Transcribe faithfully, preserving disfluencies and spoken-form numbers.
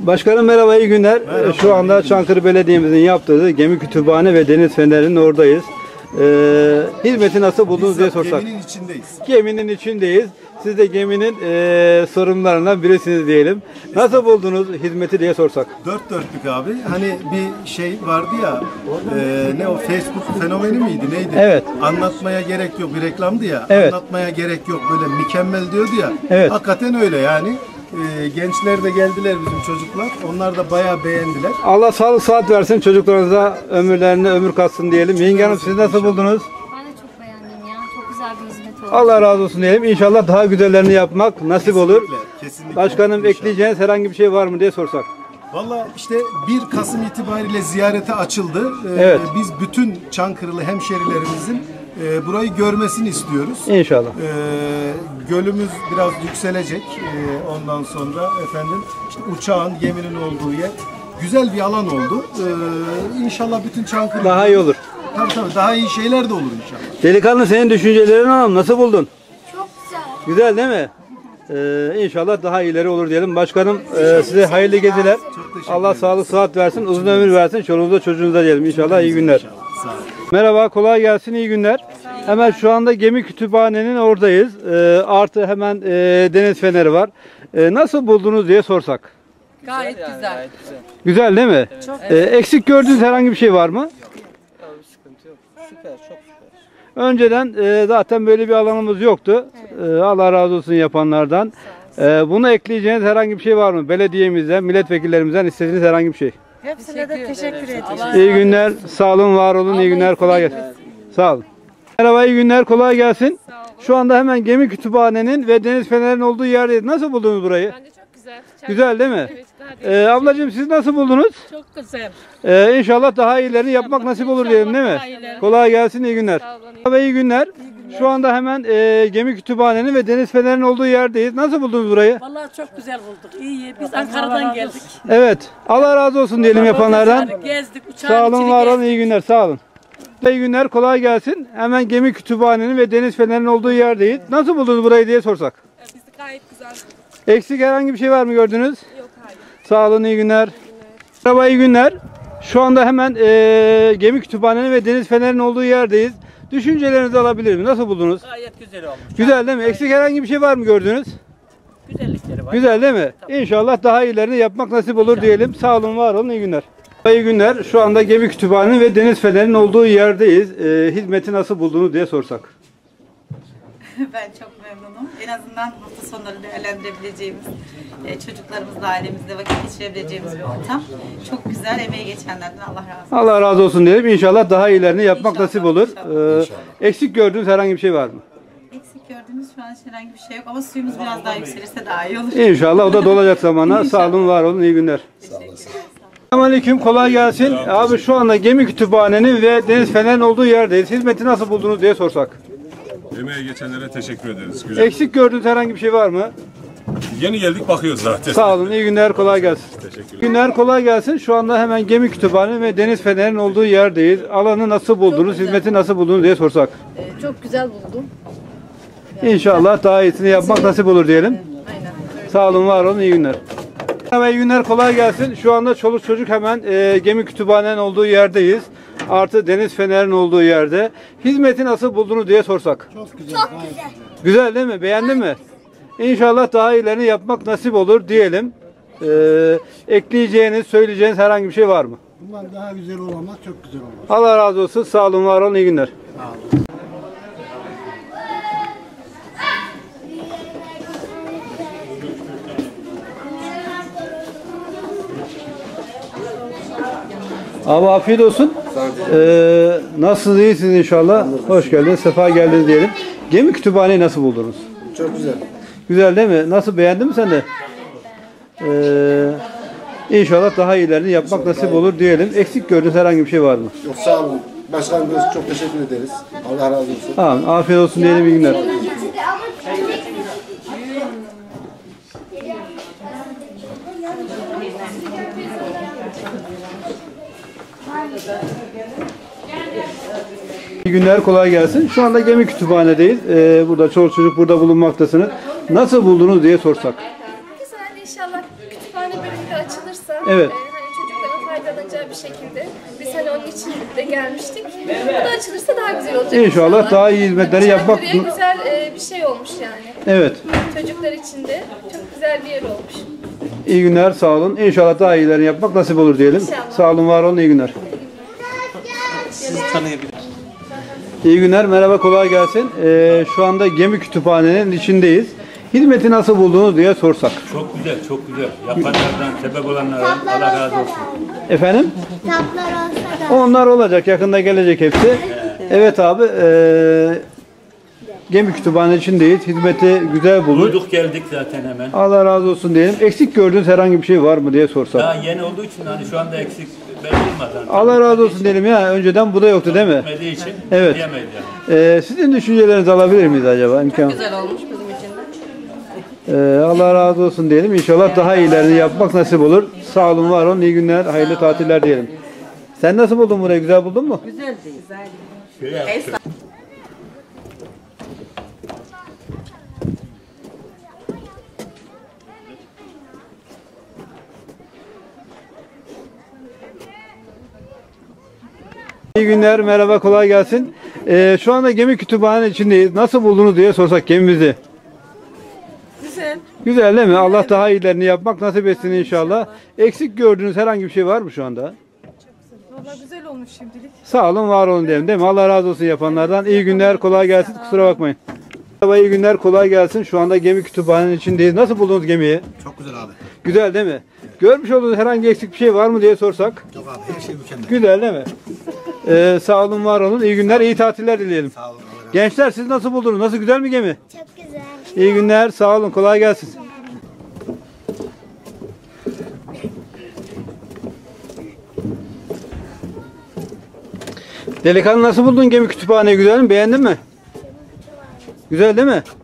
Başkanım merhaba, iyi günler. Merhaba. Şu anda Çankırı Belediye'mizin yaptığı gemi kütüphane ve deniz fenerinin oradayız. Ee, hizmeti nasıl buldunuz diye sorsak. Geminin içindeyiz. Geminin içindeyiz. Siz de geminin e, sorumlularından birisiniz diyelim. Nasıl buldunuz hizmeti diye sorsak. Dört dörtlük abi. Hani bir şey vardı ya, e, ne o Facebook fenomeni miydi neydi? Evet. Anlatmaya gerek yok, bir reklamdı ya. Evet. Anlatmaya gerek yok, böyle mükemmel diyordu ya. Evet. Hakikaten öyle yani. E, gençler de geldiler bizim çocuklar. Onlar da bayağı beğendiler. Allah sağlık sıhhat versin, çocuklarınıza ömürlerine ömür katsın diyelim. Yenge Hanım siz nasıl buldunuz? Ben de çok beğendim ya. Çok güzel bir hizmet oldu. Allah razı olsun diyelim. İnşallah daha güzellerini yapmak nasip olur. Kesinlikle, kesinlikle. Başkanım İnşallah. ekleyeceğiniz herhangi bir şey var mı diye sorsak. Valla işte bir Kasım itibariyle ziyarete açıldı. Ee, Evet. Biz bütün Çankırılı hemşerilerimizin e, burayı görmesini istiyoruz. İnşallah. Ee, gölümüz biraz yükselecek. Ee, ondan sonra efendim işte uçağın, geminin olduğu yer. Güzel bir alan oldu. Ee, inşallah bütün Çankırı... Daha iyi olur. Tabii tabii daha iyi şeyler de olur inşallah. Delikanlı senin düşüncelerini alalım. Nasıl buldun? Çok güzel. Güzel değil mi? Ee, inşallah daha iyileri olur diyelim. Başkanım e, size hayırlı geziler. Allah sağlık sıhhat versin, uzun ömür versin. Çoluğunuza çocuğunuza diyelim. İnşallah iyi günler. Sağ olun. Merhaba, kolay gelsin, iyi günler. Hemen şu anda gemi kütüphanenin oradayız. Ee, artı hemen e, deniz feneri var. E, nasıl buldunuz diye sorsak. Gayet güzel. Güzel değil mi? Çok Ee, eksik gördüğünüz herhangi bir şey var mı? sıkıntı yok. Süper, çok süper. Önceden e, zaten böyle bir alanımız yoktu. E, Allah razı olsun yapanlardan. E, bunu ekleyeceğiniz herhangi bir şey var mı? Belediyemizden, milletvekillerimizden istediğiniz herhangi bir şey. Hepsine de teşekkür ederim. İyi günler, sağ olun, var olun, iyi günler, kolay gelsin. Sağ olun. Merhaba, iyi günler, kolay gelsin. Şu anda hemen gemi kütüphanenin ve deniz fenerinin olduğu yerdeyiz. Nasıl buldunuz burayı? Bence çok güzel. Güzel değil mi? Evet, daha değil. Ee, ablacığım siz nasıl buldunuz? Çok güzel. Ee, inşallah daha iyilerini yapmak nasip olur diyelim değil mi? daha iyileri. Kolay gelsin, iyi günler. Sağ olun, iyi Merhaba, iyi günler. Şu anda hemen e, gemi kütüphanenin ve deniz fenerinin olduğu yerdeyiz. Nasıl buldunuz burayı? Vallahi çok güzel bulduk. İyi. Biz Ankara'dan geldik. Evet. Allah razı olsun diyelim yapanlardan. Gezdik, uçağın Sağ olun, içini var olun, gezdik. iyi günler, sağ olun. İyi günler, kolay gelsin. Hemen gemi kütüphanenin ve deniz fenerinin olduğu yerdeyiz. Nasıl buldunuz burayı diye sorsak. Biz de gayet güzel. Eksik herhangi bir şey var mı gördünüz? Yok, hayır. Sağ olun, iyi günler. Merhaba, iyi günler. Şu anda hemen e, gemi kütüphanenin ve deniz fenerinin olduğu yerdeyiz. Düşüncelerinizi alabilir miyim? Nasıl buldunuz? Gayet güzel olmuş. Güzel değil mi? Eksik herhangi bir şey var mı gördünüz? Güzellikleri var. Güzel değil mi? İnşallah daha iyilerini yapmak nasip olur diyelim. Sağ olun, var olun, iyi günler. İyi günler. Şu anda gemi kütüphanenin ve deniz fenerinin olduğu yerdeyiz. E, hizmeti nasıl buldunuz diye sorsak. Ben çok memnunum. En azından hafta sonları değerlendirebileceğimiz, e, çocuklarımızla, ailemizle vakit geçirebileceğimiz bir ortam. Çok güzel, emeği geçenlerden Allah razı olsun. Allah razı olsun diyelim. İnşallah daha iyilerini yapmak İnşallah, nasip olur. inşallah. Ee, eksik gördüğünüz herhangi bir şey var mı? Eksik gördüğümüz şu an herhangi bir şey yok ama suyumuz biraz daha yükselirse daha iyi olur. İnşallah o da dolacak zamana. Sağ olun, var olun, iyi günler. Selamünaleyküm, kolay gelsin. Abi şu anda gemi kütüphanenin ve deniz fenerinin olduğu yerdeyiz. Hizmeti nasıl buldunuz diye sorsak. Emeğe geçenlere teşekkür ederiz. Güzel. Eksik gördüğünüz herhangi bir şey var mı? Yeni geldik bakıyoruz zaten. Sağ olun, iyi günler, kolay gelsin. Teşekkürler. İyi günler, kolay gelsin. Şu anda hemen gemi kütüphane ve deniz fenerinin olduğu yerdeyiz. Alanı nasıl buldunuz, hizmeti nasıl buldunuz diye sorsak. Ee, çok güzel buldum. İnşallah daha iyisini yapmak nasip olur diyelim. Aynen. Sağ olun, var olun, iyi günler. Merhaba, iyi günler, kolay gelsin. Şu anda çoluk çocuk hemen e, gemi kütüphanenin olduğu yerdeyiz. Artı deniz fenerinin olduğu yerde. Hizmeti nasıl buldunuz diye sorsak. Çok güzel. Güzel değil mi? Beğendin mi? İnşallah daha iyilerini yapmak nasip olur diyelim. Ee, ekleyeceğiniz, söyleyeceğiniz herhangi bir şey var mı? Bundan daha güzel olamaz, çok güzel olmaz. Allah razı olsun. Sağ olun, var olun, iyi günler. Abi afiyet olsun. Ee, nasılsınız, iyisiniz inşallah. Hoş geldiniz, sefa geldiniz diyelim. Gemi kütüphaneyi nasıl buldunuz? Çok güzel. Güzel değil mi? Nasıl, beğendin mi sen de? Ee, inşallah daha iyilerini yapmak nasip olur diyelim. Eksik gördüğünüz herhangi bir şey var mı? Yok, sağ olun. Başkanım çok teşekkür ederiz. Allah razı olsun. Tamam, afiyet olsun diyelim, iyi günler. İyi günler, kolay gelsin. Şu anda gemi kütüphanedeyiz. Ee, burada çoluk çocuk burada bulunmaktasınız. Nasıl buldunuz diye sorsak. Güzel, inşallah kütüphane bölümünde açılırsa Evet. e, hani çocukların faydalanacağı bir şekilde biz hani onun için de gelmiştik. Bu da açılırsa daha güzel olacak. İnşallah daha iyi hizmetleri yapmak. Çankırı'ya güzel e, bir şey olmuş yani. Evet. Çocuklar için de çok güzel bir yer olmuş. İyi günler, sağ olun. İnşallah daha iyilerini yapmak nasip olur diyelim. İnşallah. Sağ olun, var olun, iyi günler. Sizi tanıyabilir. İyi günler, merhaba, kolay gelsin. Ee, şu anda Gemi Kütüphane'nin içindeyiz. Hizmeti nasıl buldunuz diye sorsak. Çok güzel, çok güzel. Yapanlardan, sebep olanlardan Allah razı olsun. Efendim? Kitaplar olsa da. Onlar olacak, yakında gelecek hepsi. Evet abi, ee, Gemi Kütüphane içindeyiz. Hizmeti güzel bulduk. Duyduk geldik zaten hemen. Allah razı olsun diyelim. Eksik gördüğünüz herhangi bir şey var mı diye sorsak. Daha yeni olduğu için hani şu anda eksik belli olmadan. Allah razı olsun diyelim ya. Önceden bu da yoktu değil mi? Gitmediği için Evet. diyemeyiz yani. Ee, sizin düşüncelerinizi alabilir miyiz acaba? İmkan. Güzel olmuş bizim için de. Ee, Allah razı olsun diyelim. İnşallah daha iyilerini yapmak nasip olur. Sağ olun, var olun. İyi günler, hayırlı tatiller diyelim. Sen nasıl buldun burayı? Güzel buldun mu? Güzel değil. Şöyle yaptık. İyi günler, merhaba, kolay gelsin. Ee, şu anda Gemi Kütüphane içindeyiz. Nasıl buldunuz diye sorsak gemimizi. Güzel. Güzel değil mi? Allah daha iyilerini yapmak nasip etsin inşallah. Eksik gördüğünüz herhangi bir şey var mı şu anda? Valla güzel olmuş şimdilik. Sağ olun, var olun diyelim değil mi? Allah razı olsun yapanlardan. İyi günler, kolay gelsin. Kusura bakmayın. Merhaba, iyi günler, kolay gelsin. Şu anda Gemi Kütüphane'nin içindeyiz. Nasıl buldunuz gemiyi? Çok güzel abi. Güzel değil mi? Görmüş olduğunuz herhangi eksik bir şey var mı diye sorsak. Yok abi, her şey mükemmel. Güzel değil mi? Ee, sağ olun, var olun. İyi günler, iyi tatiller dileyelim. Sağ olun. Allah razı Gençler siz nasıl buldunuz? Nasıl, güzel mi gemi? Çok güzel. İyi günler, sağ olun, kolay gelsin. Delikanlı nasıl buldun Gemi Kütüphaneyi? Güzel mi? Beğendin mi? Güzel değil mi?